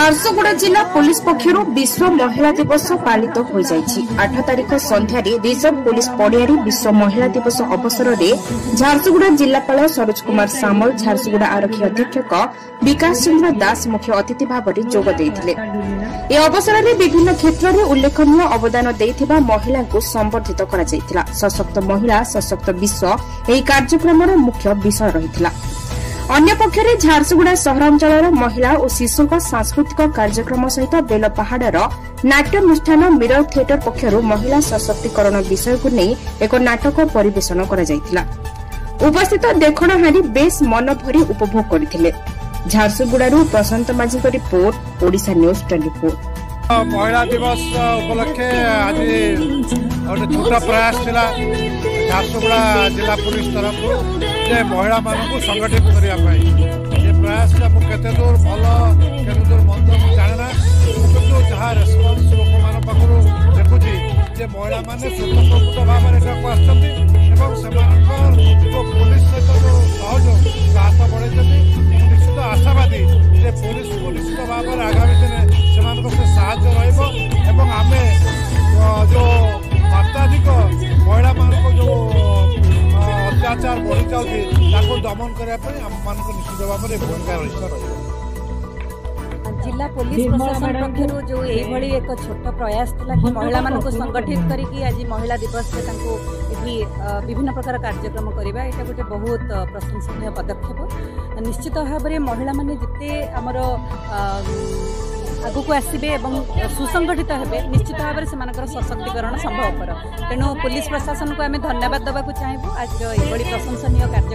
झारसुगुड़ा जिला पुलिस पक्षर विश्व महिला दिवस पालित हो 8 तारिख संध्यारे रिजर्व पुलिस पड़िया विश्व महिला दिवस अवसर में झारसुगुड़ा जिलापाल सरोज कुमार सामल, झारसुगुड़ा आरक्षी अधीक्षक विकास चंद्र दास मुख्य अतिथि भाव में जोग देते। यह अवसर में विभिन्न क्षेत्र में उल्लेखनीय अवदान देथिबा महिला को संबर्धित करा। सशक्त महिला सशक्त विश्व यह कार्यक्रम मुख्य विषय रही। अन्य पक्षरे झारसुगुड़ा सहरांचल महिला और शिशु सांस्कृतिक कार्यक्रम सहित बेलपहाड़ नाट्यानुष्ठान मिरर थिएटर पक्षर महिला सशक्तिकरण विषय को नहीं एक नाटक परिवेशन करा। उपस्थित देखणहारी बेस मन भरी उपभोग करथिले। झारसुगुड़ारू प्रशांत माझी को रिपोर्ट, ओडिशा न्यूज 24। महिला दिवस उपलक्षे आज गोटे छोटा प्रयास थिला झारसुगुड़ा जिला पुलिस तरफ जे महिला मानक संगठित करने ये प्रयास केते दूर भल केते दूर मंद जाना किंतु जहाँ रेस्पन्स लोक मान पाखु देखुची जे महिला माने स्वतंत्र भाव जो पुलिस सहित जो सहयोग हाथ बढ़े निश्चित आशावादी जे पुलिस निश्चित भाव में आगामी दिन से साहाय्य रहा जो मात्राधिक महिला मानक जो अत्याचार बढ़ी जाऊँगी दमन करने आम निश्चित भाव में भूमिका रही। जिला पुलिस प्रशासन पक्षर जो यही एक छोट प्रयास था कि महिला मानक संगठित करके आज महिला दिवस ये विभिन्न प्रकार कार्यक्रम करवा यहाँ गोटे बहुत प्रशंसनीय पदक्षेप। निश्चित भाव में महिला माने जिते आमर आगक आसबे सुसंगठित हे निश्चित भाव में से सशक्तिकरण संभवपर। तेणु पुलिस प्रशासन को आम धन्यवाद देवाक चाहबू आज ये प्रशंसनीय कार्य